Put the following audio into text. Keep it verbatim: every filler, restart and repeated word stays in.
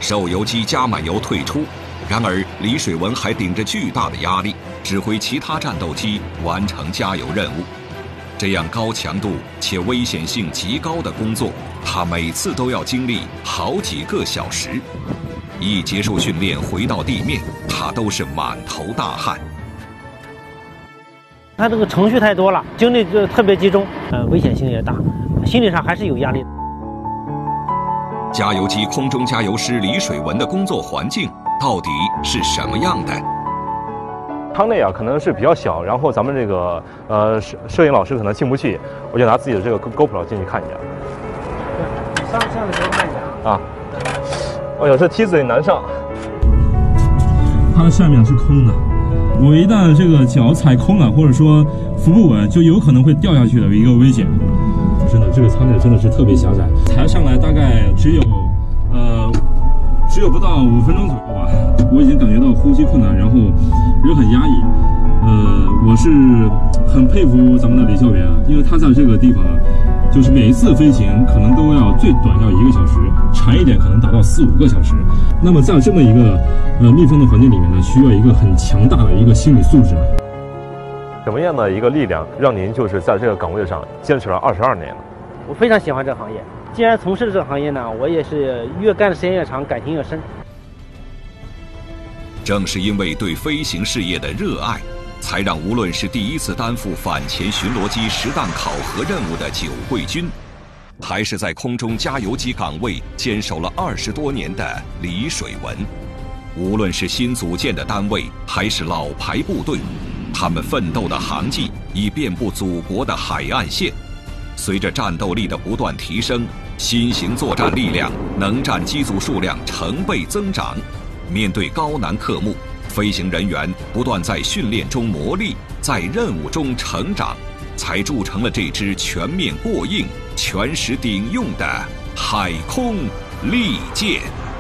受油机加满油退出。然而，李水文还顶着巨大的压力，指挥其他战斗机完成加油任务。这样高强度且危险性极高的工作，他每次都要经历好几个小时。一结束训练回到地面，他都是满头大汗。 他这个程序太多了，精力就特别集中，呃，危险性也大，心理上还是有压力的。 加油机空中加油师李水文的工作环境到底是什么样的？ 舱内啊可能是比较小，然后咱们这个呃摄摄影老师可能进不去，我就拿自己的这个 GoPro 进去看一下。 上上的时候看一下啊。哎呦，这梯子也难上。 它的下面是空的，我一旦这个脚踩空了，或者说扶不稳，就有可能会掉下去的一个危险。真的，这个舱内真的是特别狭窄，抬上来大概只有呃只有不到五分钟左右吧，我已经感觉到呼吸困难，然后人很压抑。呃，我是很佩服咱们的李教员啊，因为他在这个地方，就是每一次飞行可能都要最短要一个小时，长一点可能达到四五个小时。那么在这么一个呃密封的环境里面呢，需要一个很强大的一个心理素质。 什么样的一个力量让您就是在这个岗位上坚持了二十二年呢？ 我非常喜欢这个行业，既然从事这个行业呢，我也是越干的时间越长，感情越深。 正是因为对飞行事业的热爱，才让无论是第一次担负反潜巡逻机实弹考核任务的九桂军，还是在空中加油机岗位坚守了二十多年的李水文，无论是新组建的单位还是老牌部队，他们奋斗的航迹已遍布祖国的海岸线。随着战斗力的不断提升，新型作战力量、能战机组数量成倍增长。面对高难科目，飞行人员不断在训练中磨砺，在任务中成长，才铸成了这支全面过硬、全时顶用的海空利剑。